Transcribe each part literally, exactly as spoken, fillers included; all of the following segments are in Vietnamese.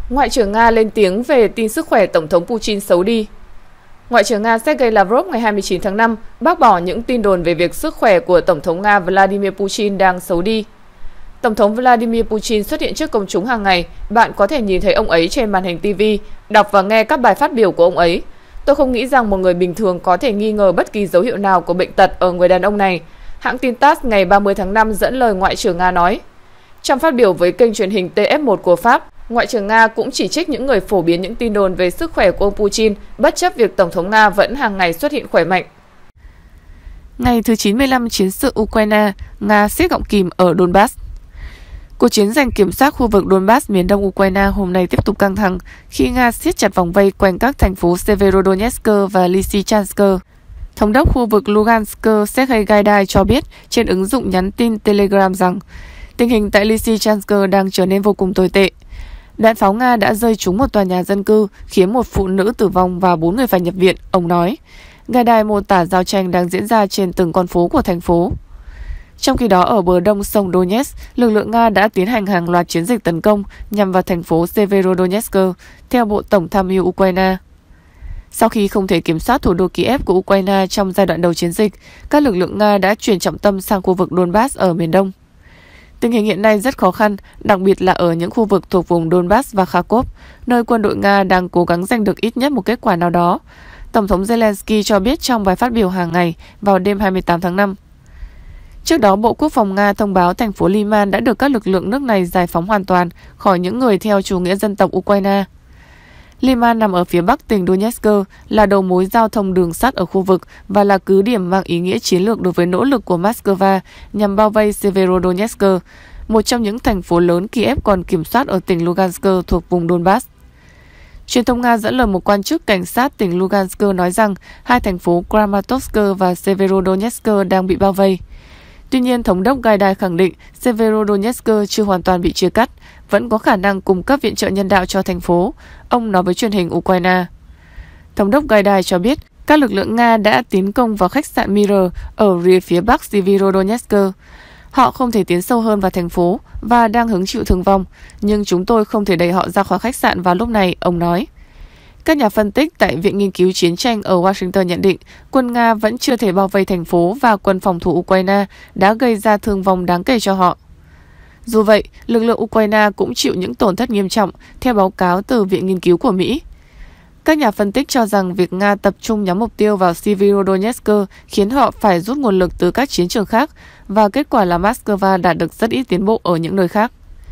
Ngoại trưởng Nga lên tiếng về tin sức khỏe Tổng thống Putin xấu đi. Ngoại trưởng Nga Sergei Lavrov ngày hai mươi chín tháng năm bác bỏ những tin đồn về việc sức khỏe của Tổng thống Nga Vladimir Putin đang xấu đi. Tổng thống Vladimir Putin xuất hiện trước công chúng hàng ngày, bạn có thể nhìn thấy ông ấy trên màn hình ti vi, đọc và nghe các bài phát biểu của ông ấy. Tôi không nghĩ rằng một người bình thường có thể nghi ngờ bất kỳ dấu hiệu nào của bệnh tật ở người đàn ông này, hãng tin tát ngày ba mươi tháng năm dẫn lời Ngoại trưởng Nga nói. Trong phát biểu với kênh truyền hình T F một của Pháp, Ngoại trưởng Nga cũng chỉ trích những người phổ biến những tin đồn về sức khỏe của ông Putin, bất chấp việc Tổng thống Nga vẫn hàng ngày xuất hiện khỏe mạnh. Ngày thứ chín mươi lăm chiến sự Ukraine, Nga siết gọng kìm ở Donbass. Cuộc chiến giành kiểm soát khu vực Donbass miền đông Ukraine hôm nay tiếp tục căng thẳng khi Nga siết chặt vòng vây quanh các thành phố Severodonetsk và Lysychansk. Thống đốc khu vực Lugansk Sergei Gaidai cho biết trên ứng dụng nhắn tin Telegram rằng tình hình tại Lysychansk đang trở nên vô cùng tồi tệ. Đạn pháo Nga đã rơi trúng một tòa nhà dân cư, khiến một phụ nữ tử vong và bốn người phải nhập viện, ông nói. Gaidai mô tả giao tranh đang diễn ra trên từng con phố của thành phố. Trong khi đó, ở bờ đông sông Donetsk, lực lượng Nga đã tiến hành hàng loạt chiến dịch tấn công nhằm vào thành phố Severodonetsk, theo Bộ Tổng tham mưu Ukraine. Sau khi không thể kiểm soát thủ đô Kiev của Ukraine trong giai đoạn đầu chiến dịch, các lực lượng Nga đã chuyển trọng tâm sang khu vực Donbass ở miền đông. Tình hình hiện nay rất khó khăn, đặc biệt là ở những khu vực thuộc vùng Donbass và Kharkov, nơi quân đội Nga đang cố gắng giành được ít nhất một kết quả nào đó, Tổng thống Zelensky cho biết trong bài phát biểu hàng ngày vào đêm hai mươi tám tháng năm. Trước đó, Bộ Quốc phòng Nga thông báo thành phố Liman đã được các lực lượng nước này giải phóng hoàn toàn khỏi những người theo chủ nghĩa dân tộc Ukraine. Liman nằm ở phía bắc tỉnh Donetsk, là đầu mối giao thông đường sắt ở khu vực và là cứ điểm mang ý nghĩa chiến lược đối với nỗ lực của Moscow nhằm bao vây Severodonetsk, một trong những thành phố lớn Kiev còn kiểm soát ở tỉnh Lugansk thuộc vùng Donbass. Truyền thông Nga dẫn lời một quan chức cảnh sát tỉnh Lugansk nói rằng hai thành phố Kramatorsk và Severodonetsk đang bị bao vây. Tuy nhiên, Thống đốc Gaidai khẳng định Severodonetsk chưa hoàn toàn bị chia cắt, vẫn có khả năng cung cấp viện trợ nhân đạo cho thành phố, ông nói với truyền hình Ukraine. Thống đốc Gaidai cho biết các lực lượng Nga đã tiến công vào khách sạn Mirror ở rìa phía bắc Severodonetsk. Họ không thể tiến sâu hơn vào thành phố và đang hứng chịu thương vong, nhưng chúng tôi không thể đẩy họ ra khỏi khách sạn vào lúc này, ông nói. Các nhà phân tích tại Viện Nghiên cứu Chiến tranh ở Washington nhận định quân Nga vẫn chưa thể bao vây thành phố và quân phòng thủ Ukraine đã gây ra thương vong đáng kể cho họ. Dù vậy, lực lượng Ukraine cũng chịu những tổn thất nghiêm trọng, theo báo cáo từ Viện Nghiên cứu của Mỹ. Các nhà phân tích cho rằng việc Nga tập trung nhắm mục tiêu vào Severodonetsk khiến họ phải rút nguồn lực từ các chiến trường khác, và kết quả là Moscow đạt được rất ít tiến bộ ở những nơi khác.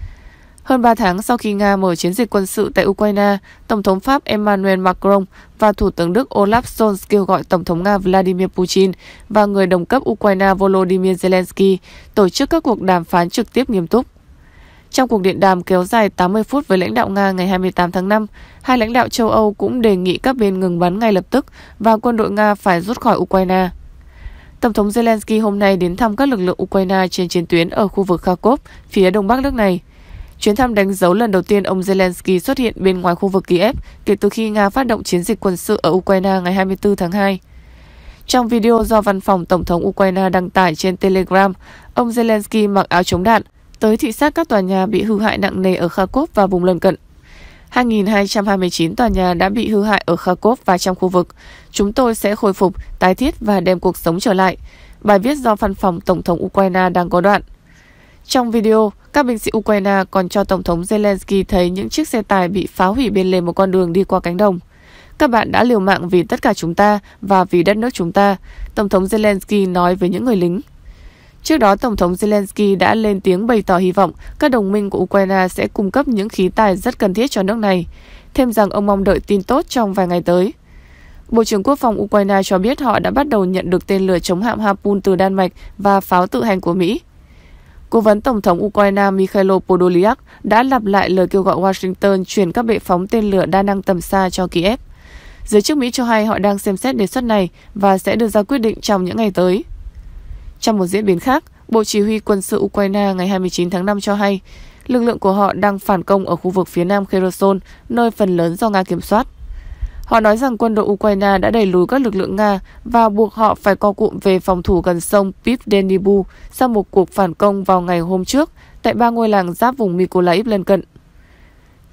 Hơn ba tháng sau khi Nga mở chiến dịch quân sự tại Ukraine, Tổng thống Pháp Emmanuel Macron và Thủ tướng Đức Olaf Scholz kêu gọi Tổng thống Nga Vladimir Putin và người đồng cấp Ukraine Volodymyr Zelensky tổ chức các cuộc đàm phán trực tiếp nghiêm túc. Trong cuộc điện đàm kéo dài tám mươi phút với lãnh đạo Nga ngày hai mươi tám tháng năm, hai lãnh đạo châu Âu cũng đề nghị các bên ngừng bắn ngay lập tức và quân đội Nga phải rút khỏi Ukraine. Tổng thống Zelensky hôm nay đến thăm các lực lượng Ukraine trên chiến tuyến ở khu vực Kharkov, phía đông bắc nước này. Chuyến thăm đánh dấu lần đầu tiên ông Zelensky xuất hiện bên ngoài khu vực Kiev kể từ khi Nga phát động chiến dịch quân sự ở Ukraine ngày hai mươi tư tháng hai. Trong video do văn phòng Tổng thống Ukraine đăng tải trên Telegram, ông Zelensky mặc áo chống đạn, tới thị sát các tòa nhà bị hư hại nặng nề ở Kharkov và vùng lân cận. hai nghìn hai trăm hai mươi chín tòa nhà đã bị hư hại ở Kharkov và trong khu vực. Chúng tôi sẽ khôi phục, tái thiết và đem cuộc sống trở lại. Bài viết do văn phòng Tổng thống Ukraine đang có đoạn. Trong video, các binh sĩ Ukraine còn cho Tổng thống Zelensky thấy những chiếc xe tải bị phá hủy bên lề một con đường đi qua cánh đồng. Các bạn đã liều mạng vì tất cả chúng ta và vì đất nước chúng ta, Tổng thống Zelensky nói với những người lính. Trước đó, Tổng thống Zelensky đã lên tiếng bày tỏ hy vọng các đồng minh của Ukraine sẽ cung cấp những khí tài rất cần thiết cho nước này, thêm rằng ông mong đợi tin tốt trong vài ngày tới. Bộ trưởng Quốc phòng Ukraine cho biết họ đã bắt đầu nhận được tên lửa chống hạm Harpoon từ Đan Mạch và pháo tự hành của Mỹ. Cố vấn Tổng thống Ukraine Mikhailo Podolyak đã lặp lại lời kêu gọi Washington chuyển các bệ phóng tên lửa đa năng tầm xa cho Kiev. Giới chức Mỹ cho hay họ đang xem xét đề xuất này và sẽ đưa ra quyết định trong những ngày tới. Trong một diễn biến khác, Bộ Chỉ huy Quân sự Ukraine ngày hai mươi chín tháng năm cho hay lực lượng của họ đang phản công ở khu vực phía nam Kherson, nơi phần lớn do Nga kiểm soát. Họ nói rằng quân đội Ukraine đã đẩy lùi các lực lượng Nga và buộc họ phải co cụm về phòng thủ gần sông Pivdenibu sau một cuộc phản công vào ngày hôm trước tại ba ngôi làng giáp vùng Mykolaiv lân cận.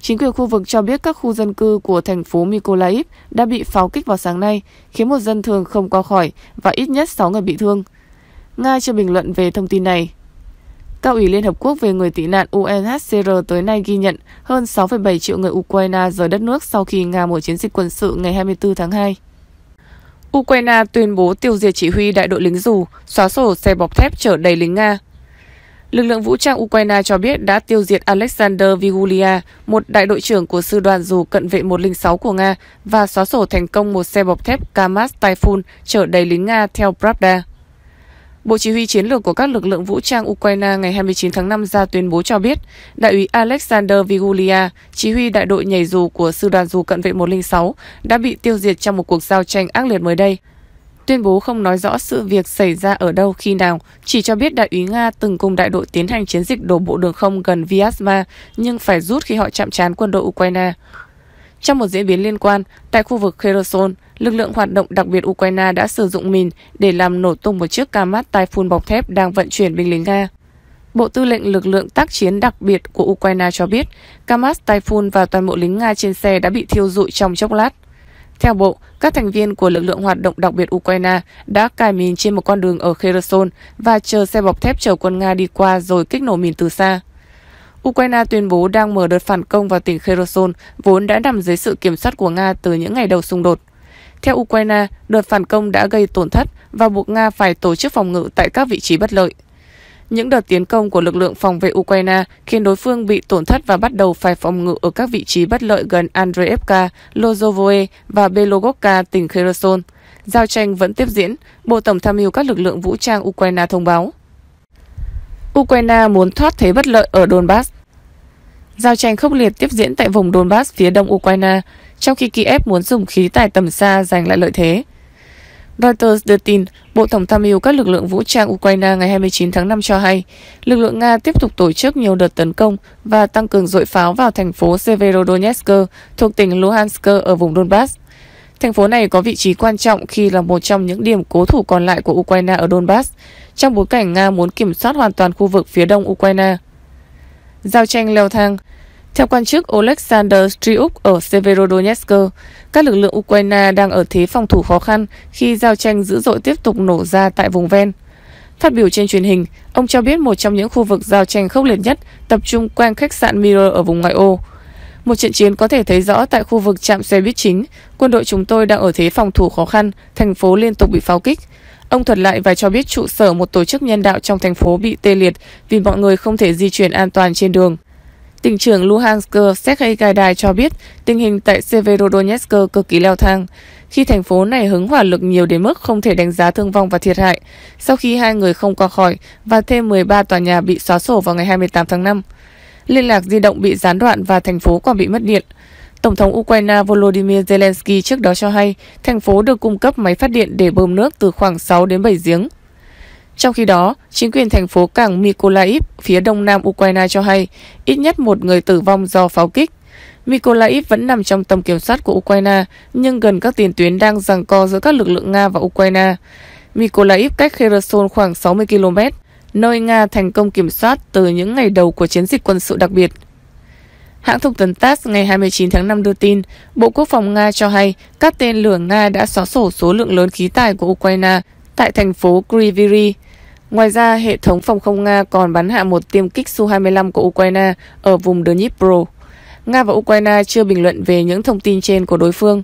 Chính quyền khu vực cho biết các khu dân cư của thành phố Mykolaiv đã bị pháo kích vào sáng nay, khiến một dân thường không qua khỏi và ít nhất sáu người bị thương. Nga chưa bình luận về thông tin này. Cao ủy Liên Hợp Quốc về người tị nạn U N H C R tới nay ghi nhận hơn sáu phẩy bảy triệu người Ukraine rời đất nước sau khi Nga mở chiến dịch quân sự ngày hai mươi tư tháng hai. Ukraine tuyên bố tiêu diệt chỉ huy đại đội lính dù, xóa sổ xe bọc thép chở đầy lính Nga. Lực lượng vũ trang Ukraine cho biết đã tiêu diệt Alexander Vigulia, một đại đội trưởng của sư đoàn dù cận vệ một không sáu của Nga, và xóa sổ thành công một xe bọc thép Kamaz Typhoon chở đầy lính Nga theo Pravda. Bộ Chỉ huy Chiến lược của các lực lượng vũ trang Ukraine ngày hai mươi chín tháng năm ra tuyên bố cho biết, đại úy Alexander Vigulia, chỉ huy đại đội nhảy dù của sư đoàn dù cận vệ một không sáu, đã bị tiêu diệt trong một cuộc giao tranh ác liệt mới đây. Tuyên bố không nói rõ sự việc xảy ra ở đâu khi nào, chỉ cho biết đại úy Nga từng cùng đại đội tiến hành chiến dịch đổ bộ đường không gần Vyazma, nhưng phải rút khi họ chạm trán quân đội Ukraine. Trong một diễn biến liên quan, tại khu vực Kherson, lực lượng hoạt động đặc biệt Ukraine đã sử dụng mìn để làm nổ tung một chiếc Kamaz Typhoon bọc thép đang vận chuyển binh lính Nga. Bộ Tư lệnh Lực lượng tác chiến đặc biệt của Ukraine cho biết, Kamaz Typhoon và toàn bộ lính Nga trên xe đã bị thiêu rụi trong chốc lát. Theo Bộ, các thành viên của lực lượng hoạt động đặc biệt Ukraine đã cài mìn trên một con đường ở Kherson và chờ xe bọc thép chở quân Nga đi qua rồi kích nổ mìn từ xa. Ukraine tuyên bố đang mở đợt phản công vào tỉnh Kherson, vốn đã nằm dưới sự kiểm soát của Nga từ những ngày đầu xung đột. Theo Ukraine, đợt phản công đã gây tổn thất và buộc Nga phải tổ chức phòng ngự tại các vị trí bất lợi. Những đợt tiến công của lực lượng phòng vệ Ukraine khiến đối phương bị tổn thất và bắt đầu phải phòng ngự ở các vị trí bất lợi gần Andreevka, Lozovoe và Belogovka, tỉnh Kherson. Giao tranh vẫn tiếp diễn, Bộ Tổng tham mưu các lực lượng vũ trang Ukraine thông báo. Ukraine muốn thoát thế bất lợi ở Donbass. Giao tranh khốc liệt tiếp diễn tại vùng Donbass phía đông Ukraine, trong khi Kiev muốn dùng khí tài tầm xa giành lại lợi thế. Reuters đưa tin, Bộ Tổng tham mưu các lực lượng vũ trang Ukraine ngày hai mươi chín tháng năm cho hay, lực lượng Nga tiếp tục tổ chức nhiều đợt tấn công và tăng cường dội pháo vào thành phố Severodonetsk thuộc tỉnh Luhansk ở vùng Donbass. Thành phố này có vị trí quan trọng khi là một trong những điểm cố thủ còn lại của Ukraine ở Donbass, trong bối cảnh Nga muốn kiểm soát hoàn toàn khu vực phía đông Ukraine. Giao tranh leo thang. Theo quan chức Oleksandr Stryuk ở Severodonetsk, các lực lượng Ukraine đang ở thế phòng thủ khó khăn khi giao tranh dữ dội tiếp tục nổ ra tại vùng ven. Phát biểu trên truyền hình, ông cho biết một trong những khu vực giao tranh khốc liệt nhất tập trung quanh khách sạn Mirror ở vùng ngoại ô. Một trận chiến có thể thấy rõ tại khu vực trạm xe buýt chính, quân đội chúng tôi đang ở thế phòng thủ khó khăn, thành phố liên tục bị pháo kích. Ông thuật lại và cho biết trụ sở một tổ chức nhân đạo trong thành phố bị tê liệt vì mọi người không thể di chuyển an toàn trên đường. Tỉnh trưởng Luhansk Sergei Gaidai cho biết tình hình tại Severodonetsk cực kỳ leo thang, khi thành phố này hứng hỏa lực nhiều đến mức không thể đánh giá thương vong và thiệt hại, sau khi hai người không qua khỏi và thêm mười ba tòa nhà bị xóa sổ vào ngày hai mươi tám tháng năm. Liên lạc di động bị gián đoạn và thành phố còn bị mất điện. Tổng thống Ukraine Volodymyr Zelensky trước đó cho hay thành phố được cung cấp máy phát điện để bơm nước từ khoảng sáu đến bảy giếng. Trong khi đó, chính quyền thành phố cảng Mykolaiv phía đông nam Ukraine cho hay ít nhất một người tử vong do pháo kích. Mykolaiv vẫn nằm trong tầm kiểm soát của Ukraine, nhưng gần các tiền tuyến đang giằng co giữa các lực lượng Nga và Ukraine. Mykolaiv cách Kherson khoảng sáu mươi ki lô mét, nơi Nga thành công kiểm soát từ những ngày đầu của chiến dịch quân sự đặc biệt. Hãng thông tấn tát ét ngày hai mươi chín tháng năm đưa tin, Bộ Quốc phòng Nga cho hay các tên lửa Nga đã xóa sổ số lượng lớn khí tài của Ukraine tại thành phố Kryvyi. Ngoài ra, hệ thống phòng không Nga còn bắn hạ một tiêm kích Su hai mươi lăm của Ukraine ở vùng Dnipro. Nga và Ukraine chưa bình luận về những thông tin trên của đối phương.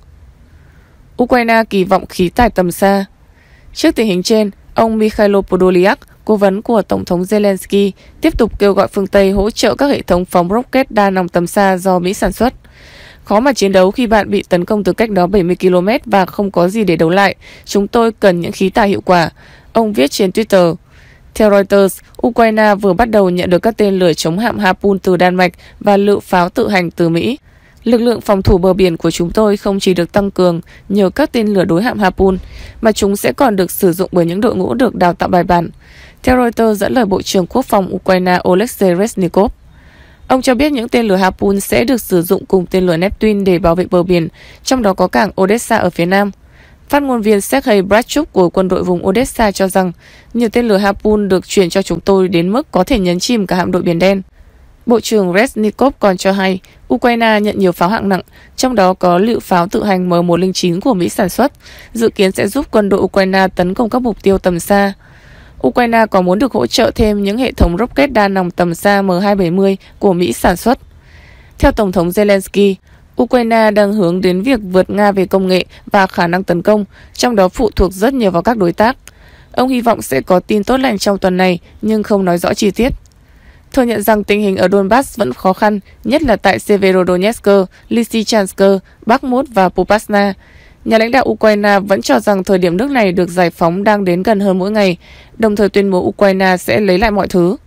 Ukraine kỳ vọng khí tài tầm xa. Trước tình hình trên, ông Mikhailo Podolyak, cố vấn của Tổng thống Zelensky, tiếp tục kêu gọi phương Tây hỗ trợ các hệ thống phóng rocket đa nòng tầm xa do Mỹ sản xuất. Khó mà chiến đấu khi bạn bị tấn công từ cách đó bảy mươi ki lô mét và không có gì để đấu lại. Chúng tôi cần những khí tài hiệu quả, ông viết trên Twitter. Theo Reuters, Ukraine vừa bắt đầu nhận được các tên lửa chống hạm Harpoon từ Đan Mạch và lựu pháo tự hành từ Mỹ. Lực lượng phòng thủ bờ biển của chúng tôi không chỉ được tăng cường nhờ các tên lửa đối hạm Harpoon, mà chúng sẽ còn được sử dụng bởi những đội ngũ được đào tạo bài bản. Theo Reuters dẫn lời Bộ trưởng Quốc phòng Ukraine Oleksiy Reznikov, ông cho biết những tên lửa Harpoon sẽ được sử dụng cùng tên lửa Neptune để bảo vệ bờ biển, trong đó có cảng Odessa ở phía nam. Phát ngôn viên Sergei Bratchuk của quân đội vùng Odessa cho rằng nhiều tên lửa Harpoon được chuyển cho chúng tôi đến mức có thể nhấn chìm cả hạm đội Biển Đen. Bộ trưởng Reznikov còn cho hay Ukraine nhận nhiều pháo hạng nặng, trong đó có lựu pháo tự hành M một không chín của Mỹ sản xuất, dự kiến sẽ giúp quân đội Ukraine tấn công các mục tiêu tầm xa. Ukraine có muốn được hỗ trợ thêm những hệ thống rocket đa nòng tầm xa M hai bảy mươi của Mỹ sản xuất. Theo Tổng thống Zelensky, Ukraine đang hướng đến việc vượt Nga về công nghệ và khả năng tấn công, trong đó phụ thuộc rất nhiều vào các đối tác. Ông hy vọng sẽ có tin tốt lành trong tuần này, nhưng không nói rõ chi tiết. Thừa nhận rằng tình hình ở Donbass vẫn khó khăn, nhất là tại Severodonetsk, Lysychansk, Bakhmut và Popasna. Nhà lãnh đạo Ukraine vẫn cho rằng thời điểm nước này được giải phóng đang đến gần hơn mỗi ngày, đồng thời tuyên bố Ukraine sẽ lấy lại mọi thứ.